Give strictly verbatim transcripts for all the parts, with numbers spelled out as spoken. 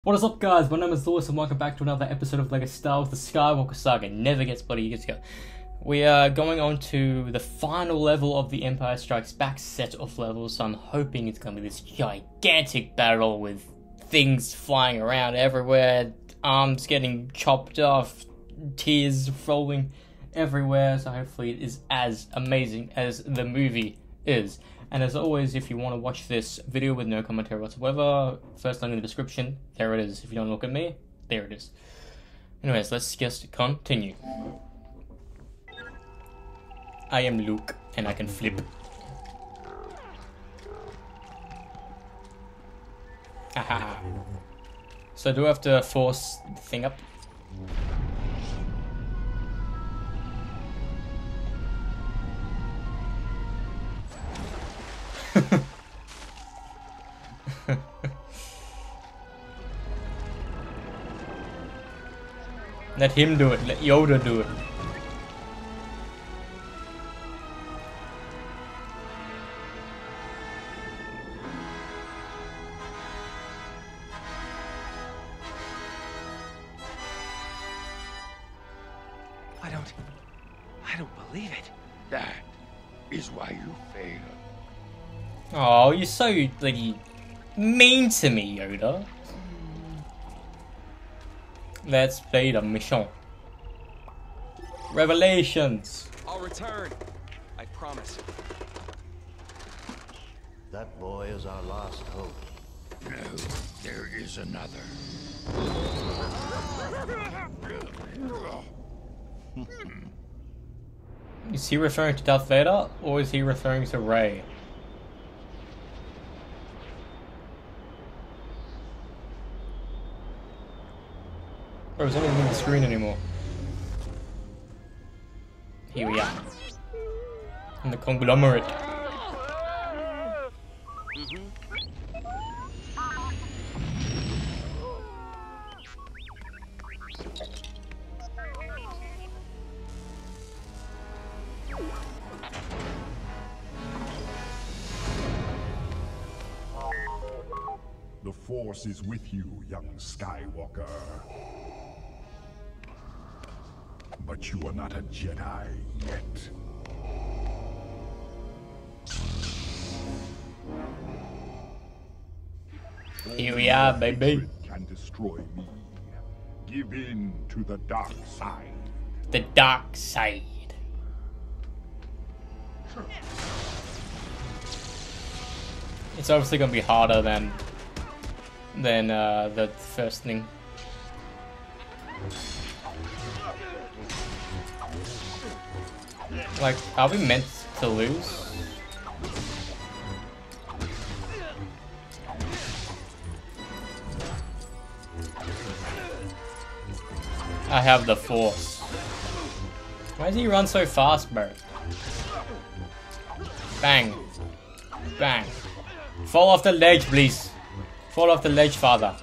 What is up, guys? My name is Lewis and welcome back to another episode of LEGO Star Wars: The Skywalker Saga. Never gets bloody gets go. We are going on to the final level of the Empire Strikes Back set of levels, so I'm hoping it's going to be this gigantic battle with things flying around everywhere, arms getting chopped off, tears rolling everywhere, so hopefully it is as amazing as the movie is. And as always, if you want to watch this video with no commentary whatsoever, first link in the description, there it is. If you don't look at me, there it is. Anyways, let's just continue. I am Luke, and I can flip. Haha. So do I have to force the thing up? Let him do it, let Yoda do it. I don't... I don't believe it. That is why you failed. Oh, you're so bloody mean to me, Yoda. Let's play the mission. Revelations. I'll return. I promise. That boy is our last hope. No, there is another. Is he referring to Darth Vader or is he referring to Rey? Or is anything on the screen anymore? Here we are. In the conglomerate. Mm-hmm. The Force is with you, young Skywalker. But you are not a Jedi yet. Here we are, baby. Hatred can destroy me. Give in to the dark side. The dark side. It's obviously gonna be harder than than uh, the first thing. Like, are we meant to lose? I have the Force. Why does he run so fast, bro? Bang. Bang. Fall off the ledge, please. Fall off the ledge, father.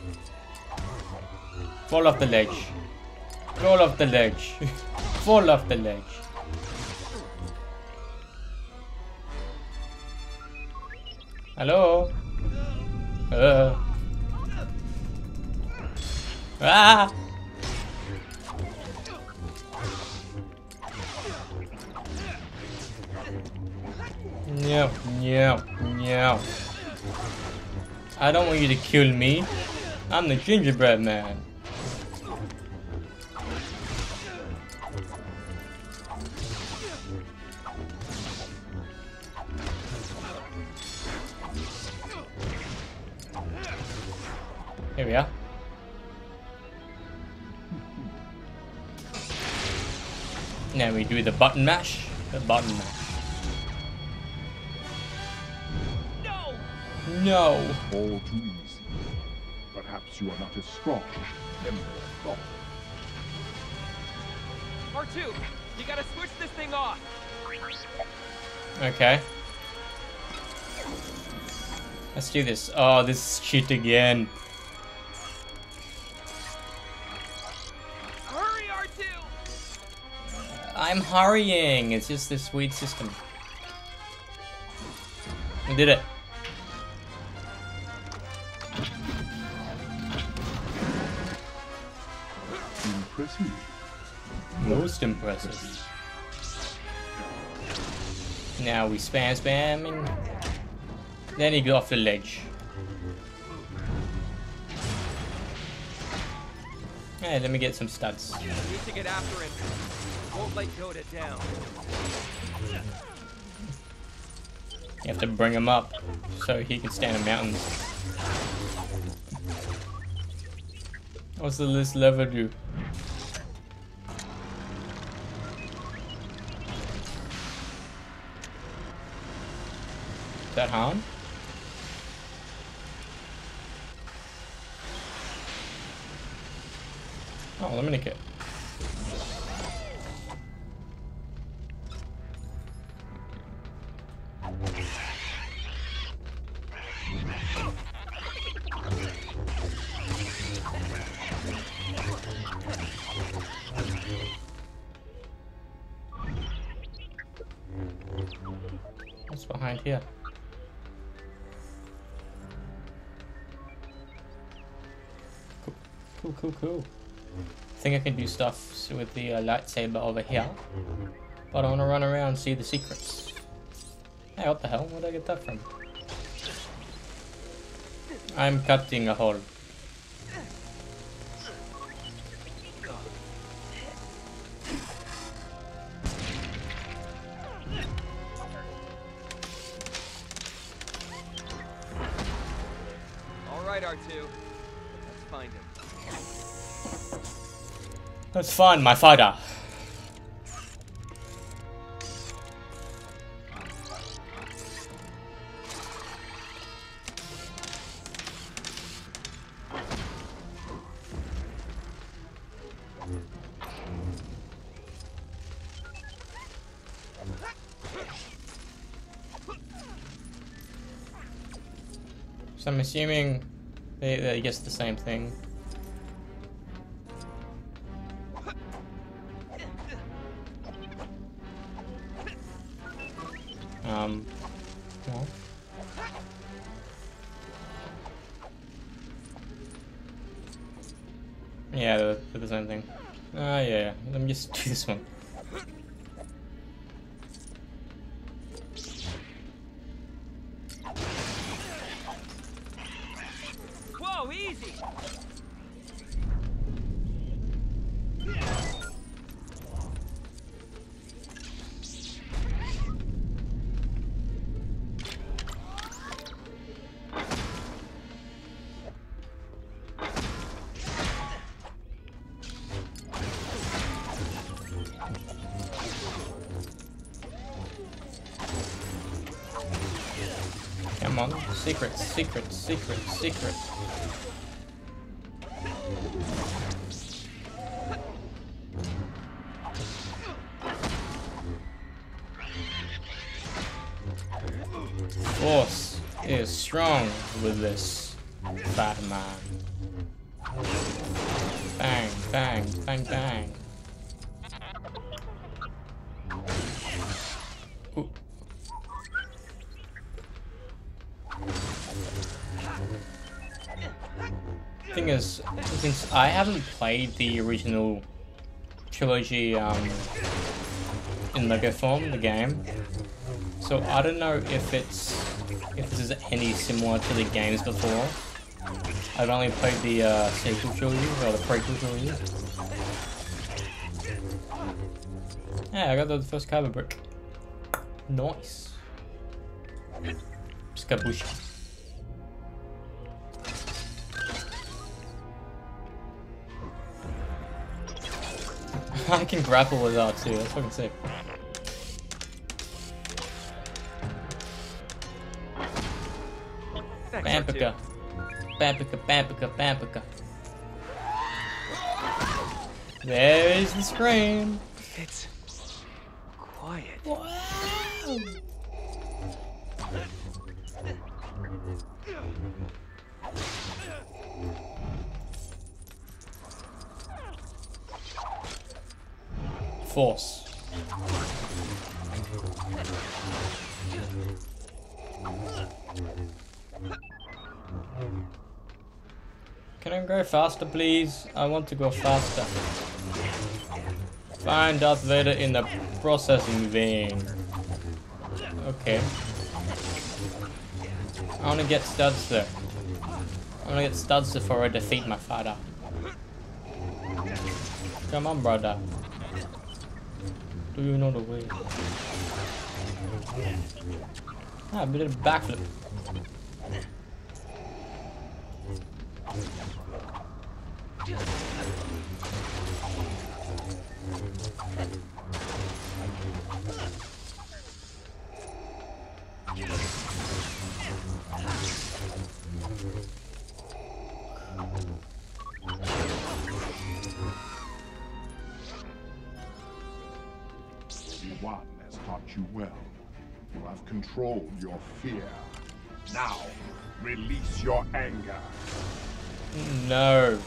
Fall off the ledge. Fall off the ledge. Fall off the ledge. Hello? Uh. Ah! No, no, no. I don't want you to kill me. I'm the gingerbread man. Here we are. Now we do the button mash. The button mash. No! No. All too easy. Perhaps you are not as strong as Emperor thought. R two, you gotta switch this thing off. Okay. Let's do this. Oh, this is shit again. Hurry, R two! I'm hurrying. It's just this weird system. We did it. Impressive. Most impressive. Now we spam spam and then he go off the ledge. Hey, let me get some stats. Need to get after him. Won't let Yoda down. You have to bring him up so he can stand in mountains. What's the list lever do? Is that Han? Oh, let me nick it. What's behind here? Cool, cool, cool, cool. I think I can do stuff with the uh, lightsaber over here, but I want to run around and see the secrets. Hey, what the hell? Where did I get that from? I'm cutting a hole. All right, R two. Let's find him. Let's find my fighter. So I'm assuming they, they guess the same thing. Um, well. Yeah, they're, they're the same thing. Ah, uh, yeah, let me just do this one. Whoa, easy! Come on, secrets, secrets, secrets, secrets. Force is strong with this Batman. Bang, bang, bang, bang. Ooh. Thing is, since I haven't played the original trilogy um, in Lego form, the game, so I don't know if it's if this is any similar to the games before. I've only played the uh, sequel trilogy or the prequel trilogy. Yeah, I got the first carbon brick. Nice. Skaboosh. I can grapple with that too, that's fucking sick. Bampica. Bampica, Bampica, Bampica. There is the screen. It's quiet. Wow. Force. Can I go faster, please? I want to go faster. Find Darth Vader in the processing vein. Okay. I want to get studs there. I want to get studs before I defeat my father. Come on, brother. Do you know the way? Ah, a bit of backflip. Obi-Wan has taught you well. You have controlled your fear. Now, release your anger. No.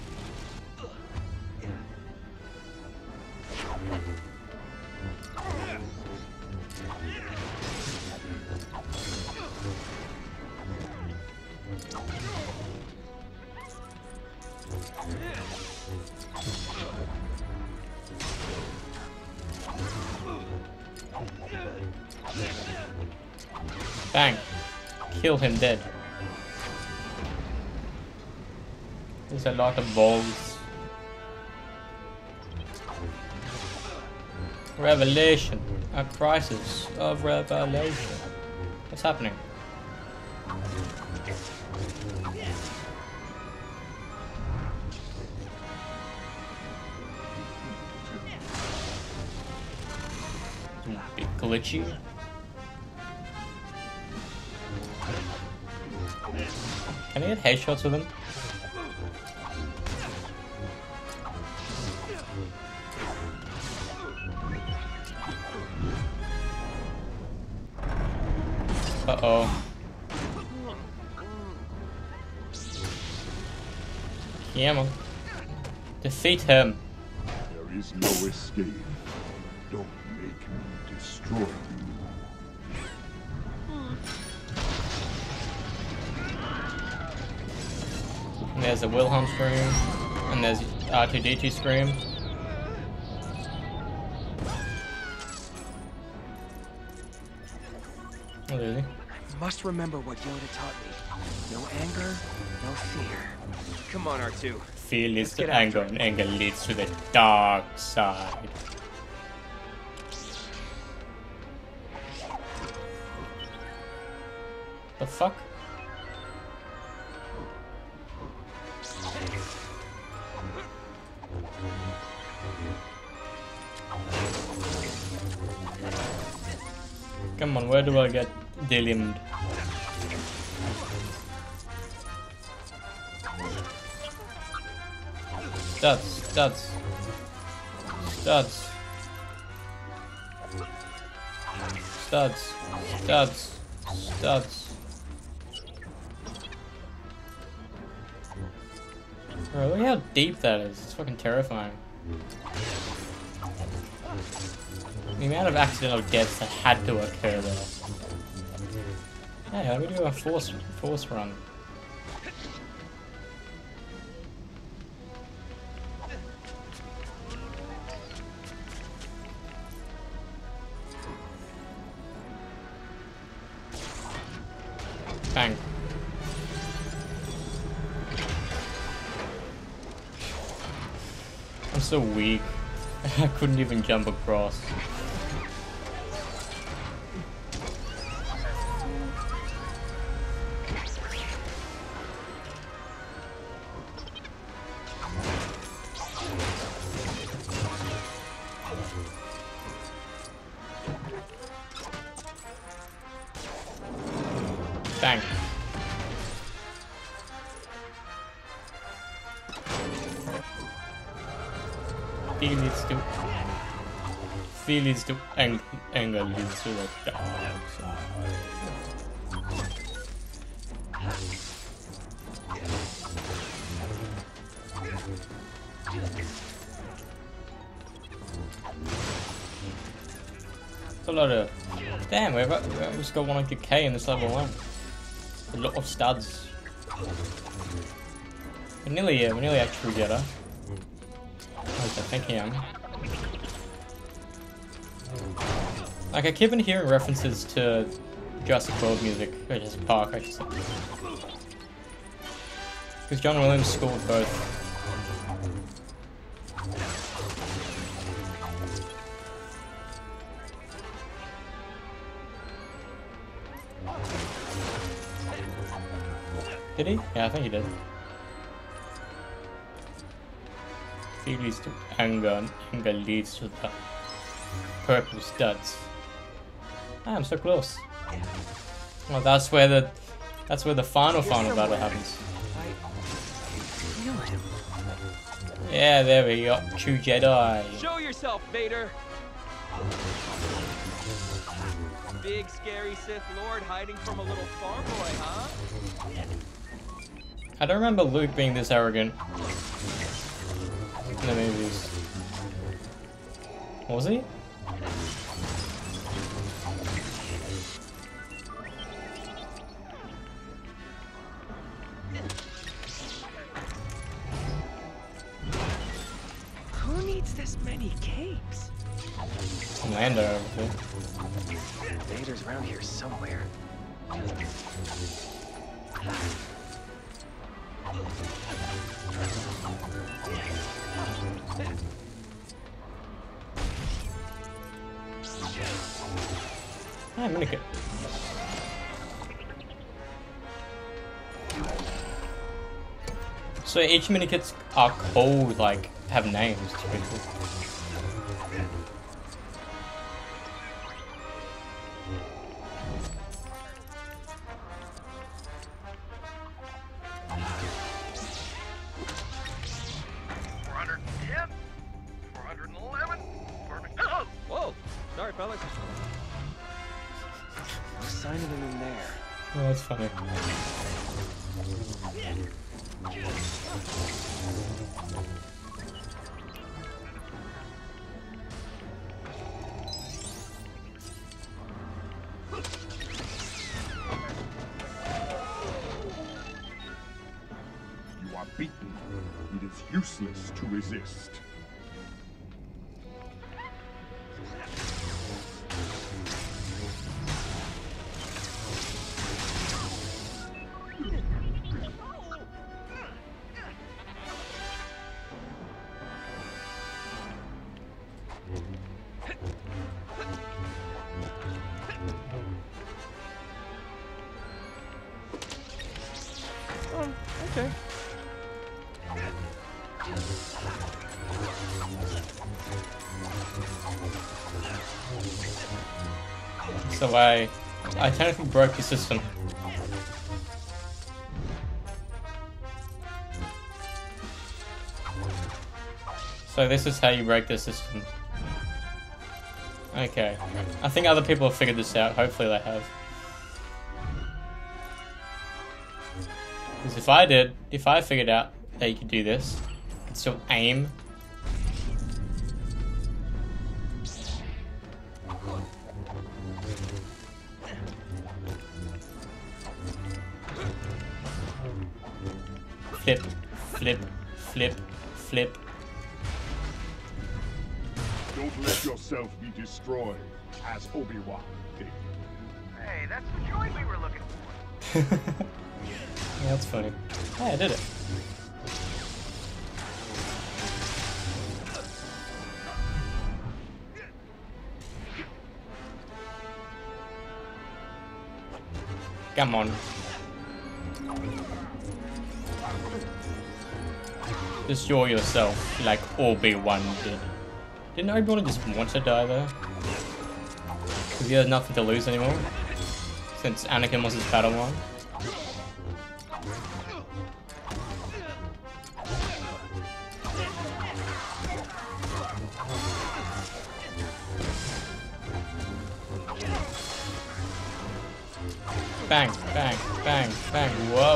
Bang. Kill him dead. There's a lot of balls. Revelation. A crisis of revelation. What's happening? A bit glitchy. Can I get headshots with him? Uh-oh. Yeah, man. Defeat him. There is no escape. Don't make me destroy you. And there's a Wilhelm scream, and there's R two D two scream. Oh, really? I must remember what Yoda taught me. No anger, no fear. Come on, R two. Fear leads Let's to get anger, after and anger leads to the dark side. The fuck? Come on, where do I get delimbed? Studs, studs, studs, studs, studs, studs. Bro, look how deep that is. It's fucking terrifying. The amount of accidental deaths that had to occur there. Hey, let me do a force force run. Bang. I'm so weak. I couldn't even jump across. Bang. He leads to He leads to ang anger leads to the dark side. It's a lot of damn. We've got, we've just got one hundred K in this level one. A lot of studs. We're nearly here, we're nearly at True Jedi. I think I am. Like, I keep on hearing references to Jurassic World music, or Jurassic Park, I should say. Because John Williams scored both. Did he? Yeah, I think he did. Fear leads to anger, and anger leads to the purple studs. Ah, I'm so close. Well, that's where the that's where the final final battle happens. Yeah, there we go. True Jedi. Show yourself, Vader. Big scary Sith Lord hiding from a little farm boy, huh? I don't remember Luke being this arrogant in the movies. Was he? Who needs this many cakes? Lando over there. Vader's around here somewhere. Ah, minikit. So each minikits are called, like, have names. It's pretty cool. Whoa! Sorry, fellas. No sign of him in there. Oh, that's funny. You are beaten. It is useless to resist. Um, okay. So I, I technically broke the system. So this is how you break the system. Okay. I think other people have figured this out. Hopefully they have. Because if I did, if I figured out that you could do this, you could still aim. Flip, flip, flip, flip. Don't let yourself be destroyed, as Obi-Wan did. Hey, that's the droid we were looking for. Yeah, that's funny. Hey, I did it. Come on. Destroy yourself like Obi-Wan did. Didn't Obi-Wan just want to die though? Because he had nothing to lose anymore? Since Anakin was his Padawan? Bang, bang, bang, bang, whoa.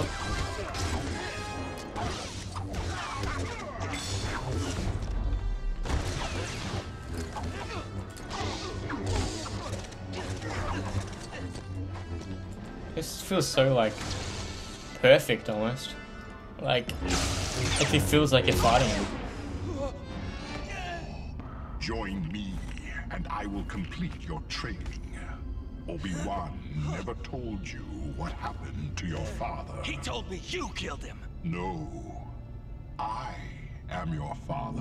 This feels so, like, perfect almost. Like, actually feels like you're fighting him. Join me, and I will complete your training. Obi-Wan never told you what happened to your father. He told me you killed him. No, I am your father.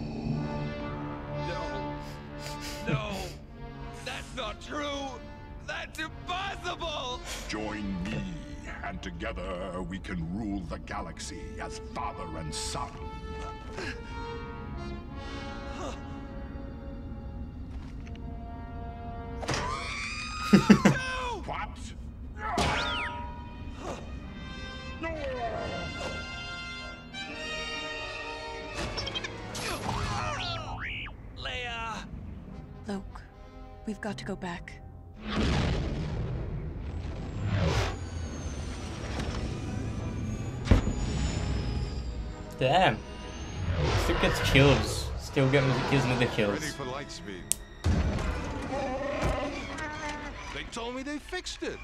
No. No. That's not true. That's impossible. Join me, and together we can rule the galaxy as father and son. What? Leia! Luke, we've got to go back. Damn. Still gets kills. Still gets gives me the kills. Ready for light speed. They told me they fixed it.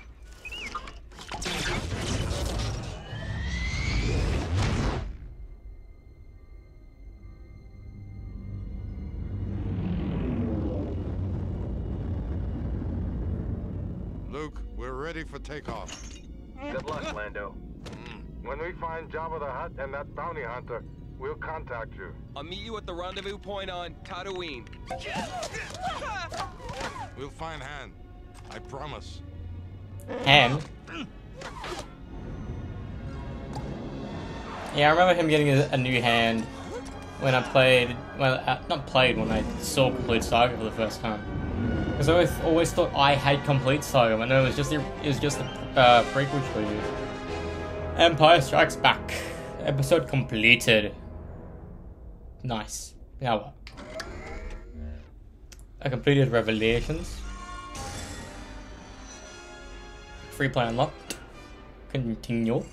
Luke, we're ready for takeoff. Good luck, Lando. When we find Jabba the Hutt and that bounty hunter, we'll contact you. I'll meet you at the rendezvous point on Tatooine. We'll find Han. I promise. Han? Yeah, I remember him getting a, a new hand when I played, well, uh, not played, when I saw Complete Saga for the first time. Because I always, always thought I had Complete Saga, but no, it was just a, it was just a uh, prequel trilogy. Empire Strikes Back. Episode completed. Nice. Now what? I completed Revelations. Free play unlocked. Continue.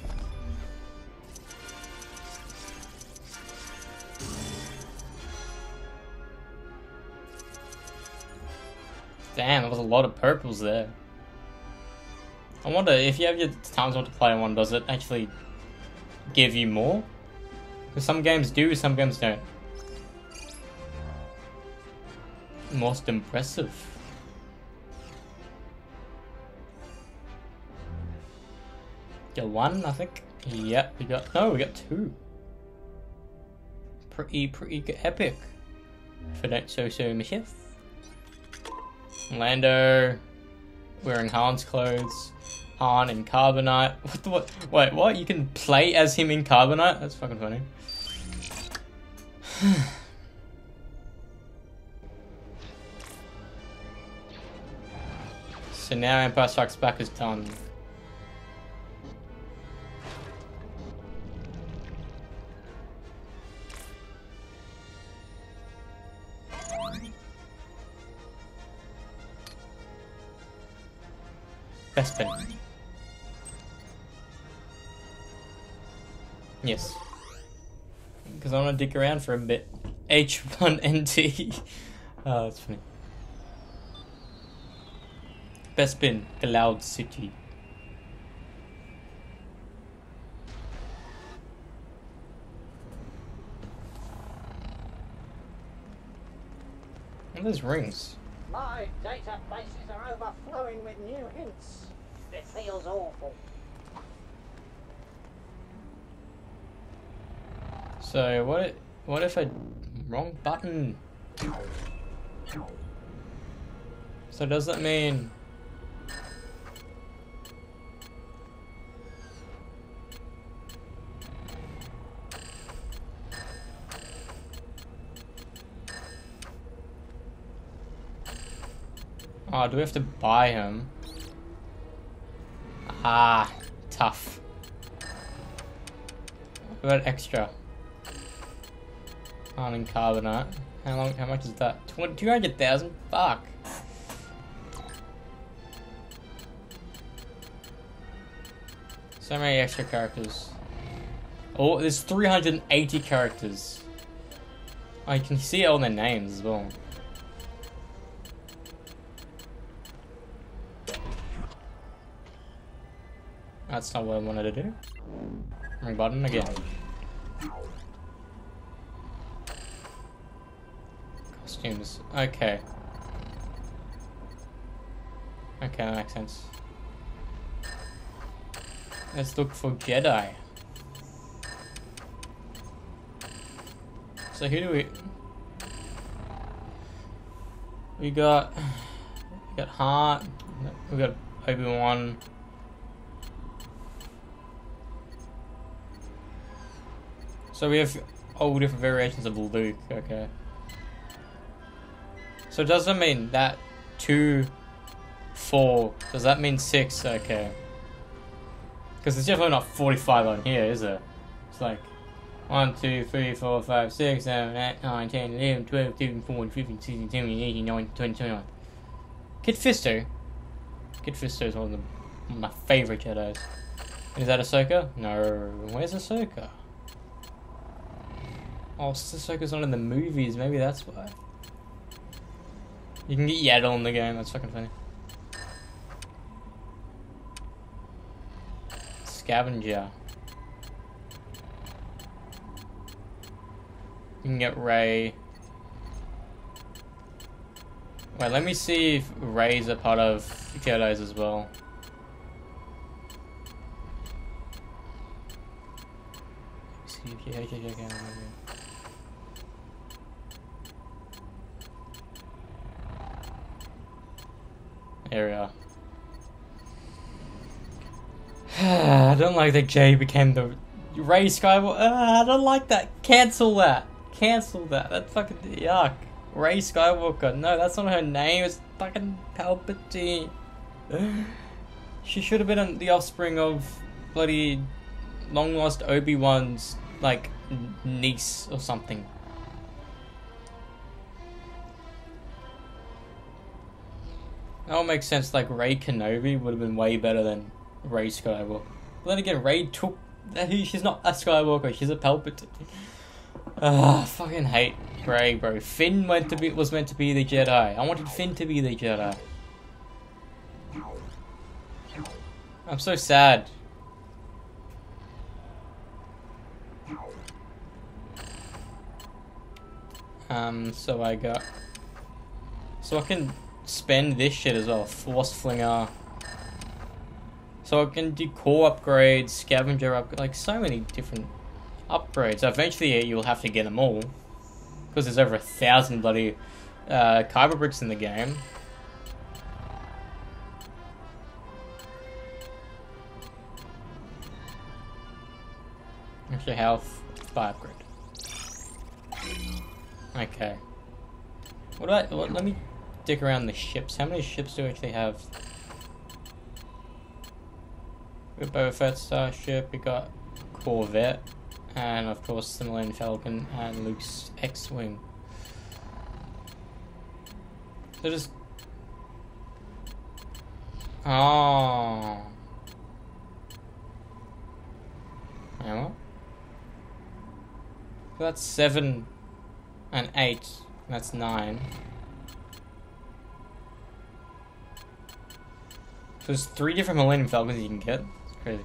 Damn, there was a lot of purples there. I wonder if you have your times want to play one, does it actually give you more? Because some games do, some games don't. Most impressive. Got one, I think. Yep, we got no, we got two. Pretty, pretty epic. For that so-so mischief. Lando wearing Han's clothes. Han in Carbonite. What the what? Wait, what? You can play as him in Carbonite? That's fucking funny. So now Empire Strikes Back is done. Bespin. Yes. Because I want to dig around for a bit. H one N T. Oh, that's funny. Bespin, Cloud City. And there's rings. My databases are overflowing with new hints. It feels awful. So what? If, what if I wrong button? So does that mean? Oh, do we have to buy him? Ah, tough. What about extra? On in Carbonite. How long? How much is that? Two hundred thousand. Fuck. So many extra characters. Oh, there's three hundred eighty characters. Oh, you can see all their names as well. That's not what I wanted to do. Wrong button again. Costumes. Okay. Okay, that makes sense. Let's look for Jedi. So who do we... We got... We got Hart. We got Obi-Wan. So we have all different variations of Luke, okay. So does that mean that two, four, does that mean six? Okay. Because it's definitely not forty-five on here, is it? It's like one, two, three, four, five, six, seven, eight, nine, ten, eleven, twelve, thirteen, fourteen, fifteen, sixteen, seventeen, eighteen, nineteen, twenty, twenty-one. Kit Fisto. Kit Fisto is one of, the, one of my favourite Jedis. Is that Ahsoka? No. Where's Ahsoka? Oh, Ahsoka's not in the movies. Maybe that's why. You can get Yaddle in the game. That's fucking funny. Scavenger. You can get Rey. Wait, let me see if Rey's a part of Jedi's as well. See if you okay, okay, okay. There we are. I don't like that Jay became the Rey Skywalker. Uh, I don't like that. Cancel that. Cancel that. That's fucking yuck. Rey Skywalker. No, that's not her name. It's fucking Palpatine. She should have been the offspring of bloody long lost Obi-Wan's like niece or something. That would make sense. Like Rey Kenobi would have been way better than Rey Skywalker. But then again, Rey took. She's not a Skywalker. She's a Palpatine. Ah, fucking hate Rey, bro. Finn went to be was meant to be the Jedi. I wanted Finn to be the Jedi. I'm so sad. Um, so I got. So I can spend this shit as well. Force Flinger. So I can do core upgrades, scavenger upgrades, like so many different upgrades. Eventually you'll have to get them all. Because there's over a thousand bloody uh, Kyber bricks in the game. Extra health, buy upgrade. Okay. What do I, what, let me dig around the ships. How many ships do I actually have? We got Boba Fett starship, we got Corvette, and of course the Millennium Falcon and Luke's X-Wing. So just... Oh. Hang on. So that's seven and eight, and that's nine. So there's three different Millennium Falcons you can get. It's crazy.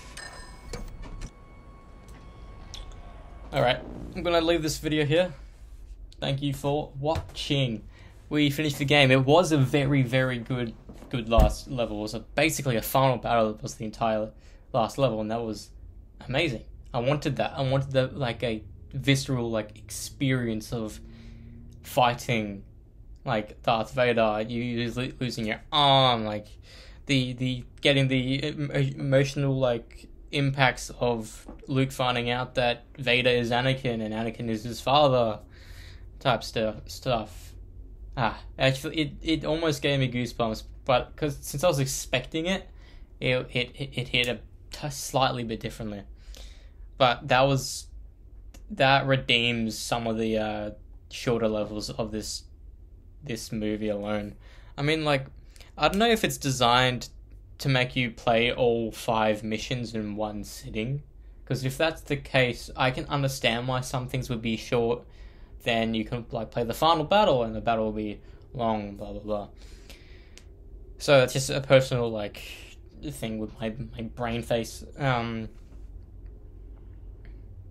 Alright, I'm gonna leave this video here. Thank you for watching. We finished the game. It was a very, very good good last level. It was a, basically a final battle that was the entire last level, and that was amazing. I wanted that. I wanted the, like a visceral like experience of fighting like Darth Vader, you losing your arm, like the the getting the emotional like impacts of Luke finding out that Vader is Anakin and Anakin is his father, type stuff. Stuff. Ah, actually, it it almost gave me goosebumps, but because since I was expecting it, it it it hit a t- slightly bit differently. But that was that redeems some of the uh, shorter levels of this this movie alone. I mean, like, I don't know if it's designed to make you play all five missions in one sitting, because if that's the case, I can understand why some things would be short. Then you can like play the final battle, and the battle will be long, blah blah blah. So that's just a personal like thing with my my brain face. Um,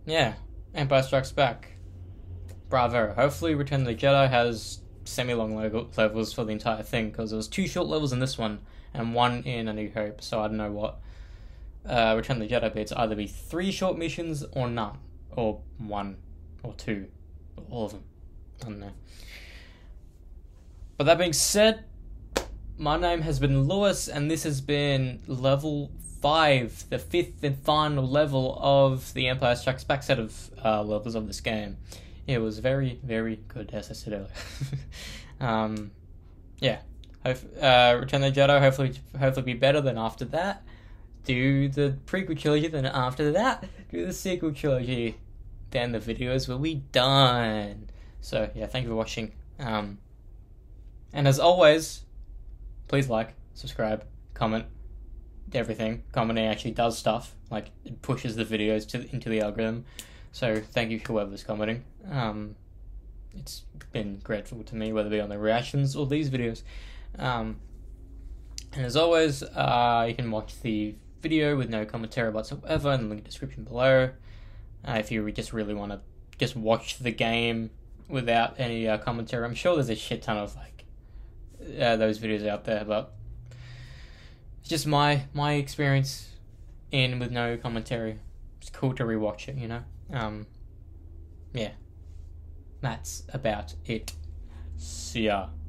yeah, Empire Strikes Back. Bravo. Hopefully Return of the Jedi has semi-long levels for the entire thing, because there was two short levels in this one, and one in A New Hope, so I don't know what uh, Return of the Jedi bits, either be three short missions or none, or one, or two, or all of them. I don't know. But that being said, my name has been Lewis, and this has been level five, the fifth and final level of the Empire Strikes Back set of uh, levels of this game. It was very, very good, as I said earlier. um, yeah. Hope, uh, Return of the Jedi hopefully hopefully be better than after that. Do the prequel trilogy, then after that, do the sequel trilogy. Then the videos will be done. So, yeah, thank you for watching. Um, and as always, please like, subscribe, comment, everything. Commenting actually does stuff. Like, it pushes the videos to into the algorithm. So thank you whoever's commenting. Um, it's been grateful to me, whether it be on the reactions or these videos. Um, and as always, uh, you can watch the video with no commentary whatsoever in the link description below. Uh, if you just really want to just watch the game without any uh, commentary, I'm sure there's a shit ton of like uh, those videos out there, but it's just my my experience in with no commentary. It's cool to rewatch it, you know. Um, yeah, that's about it. See ya.